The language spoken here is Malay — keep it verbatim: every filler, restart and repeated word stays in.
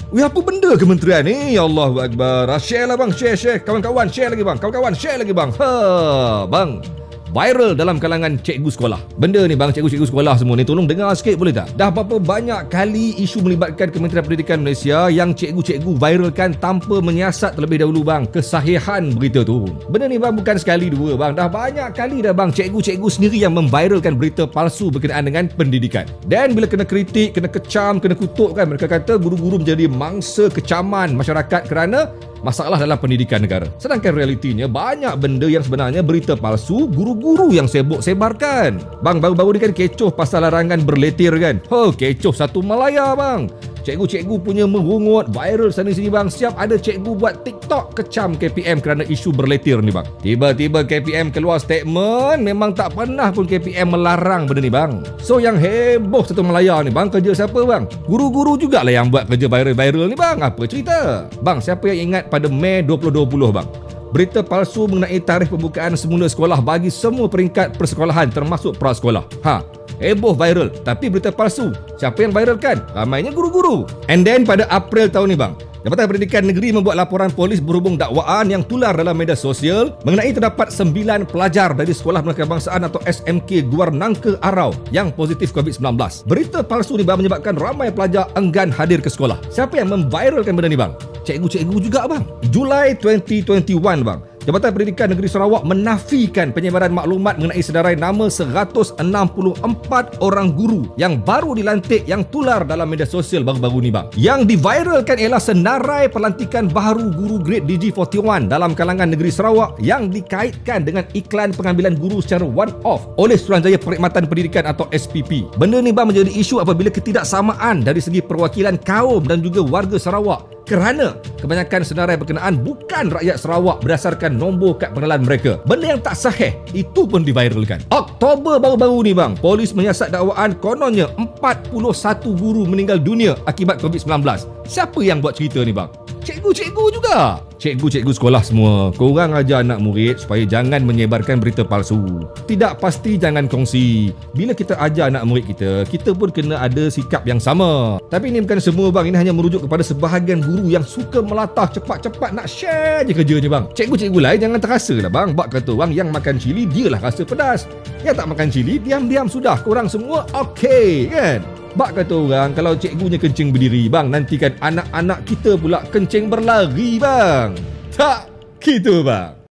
Wih, apa benda kementerian ni? Ya Allahu Akbar. Share lah bang, share, share. Kawan-kawan share lagi bang. Kawan-kawan share lagi bang. Ha, bang. Viral dalam kalangan cikgu sekolah. Benda ni bang, cikgu-cikgu sekolah semua ni, tolong dengar sikit boleh tak? Dah berapa banyak kali isu melibatkan Kementerian Pendidikan Malaysia yang cikgu-cikgu viralkan tanpa menyiasat terlebih dahulu bang kesahihan berita tu. Benda ni bang bukan sekali dua bang, dah banyak kali dah bang cikgu-cikgu sendiri yang memviralkan berita palsu berkenaan dengan pendidikan. Dan bila kena kritik, kena kecam, kena kutuk kan, mereka kata guru-guru menjadi mangsa kecaman masyarakat kerana masalah dalam pendidikan negara. Sedangkan realitinya banyak benda yang sebenarnya berita palsu guru-guru yang sibuk sebarkan. Bang, baru-baru ni kan kecoh pasal larangan berletir kan. Oh, kecoh satu Malaya bang. Cikgu-cikgu punya merungut, viral sana sini bang. Siap ada cikgu buat TikTok kecam K P M kerana isu berletir ni bang. Tiba-tiba K P M keluar statement, memang tak pernah pun K P M melarang benda ni bang. So yang heboh satu Malaya ni bang, kerja siapa bang? Guru-guru jugalah yang buat kerja viral-viral ni bang. Apa cerita? Bang, siapa yang ingat pada Mei dua ribu dua puluh bang? Berita palsu mengenai tarikh pembukaan semula sekolah bagi semua peringkat persekolahan termasuk prasekolah. Ha, heboh viral, tapi berita palsu. Siapa yang viralkan? Ramainya guru-guru. And then pada April tahun ni bang, Jabatan Pendidikan Negeri membuat laporan polis berhubung dakwaan yang tular dalam media sosial mengenai terdapat sembilan pelajar dari Sekolah Menengah Kebangsaan atau S M K Guar Nangka Arau yang positif COVID sembilan belas. Berita palsu ni bang menyebabkan ramai pelajar enggan hadir ke sekolah. Siapa yang memviralkan benda ni bang? Cikgu-cikgu juga bang. Julai dua ribu dua puluh satu bang, Jabatan Pendidikan Negeri Sarawak menafikan penyebaran maklumat mengenai sedarai nama seratus enam puluh empat orang guru yang baru dilantik yang tular dalam media sosial baru-baru ni bang. Yang diviralkan ialah senarai pelantikan baru guru grade D G empat puluh satu dalam kalangan negeri Sarawak yang dikaitkan dengan iklan pengambilan guru secara one-off oleh Suruhanjaya Perkhidmatan Pendidikan atau S P P. Benda ni bang menjadi isu apabila ketidaksamaan dari segi perwakilan kaum dan juga warga Sarawak kerana kebanyakan senarai berkenaan bukan rakyat Sarawak berdasarkan nombor kad pengenalan mereka. Benda yang tak sahih itu pun diviralkan. Oktober baru-baru ni bang, polis menyiasat dakwaan kononnya empat puluh satu guru meninggal dunia akibat COVID sembilan belas. Siapa yang buat cerita ni bang? Cikgu-cikgu juga. Cikgu-cikgu sekolah semua, korang ajar anak murid supaya jangan menyebarkan berita palsu. Tidak pasti jangan kongsi. Bila kita ajar anak murid kita, kita pun kena ada sikap yang sama. Tapi ini bukan semua bang, ini hanya merujuk kepada sebahagian guru yang suka melatah cepat-cepat nak share je kerjanya bang. Cikgu-cikgu lain jangan terasa lah bang. Bak kata orang yang makan cili dialah rasa pedas. Yang tak makan cili diam-diam sudah korang semua okey kan? Bak kata orang, kalau cikgunya kencing berdiri bang, nantikan anak-anak kita pula kencing berlari bang. Tak gitu bang.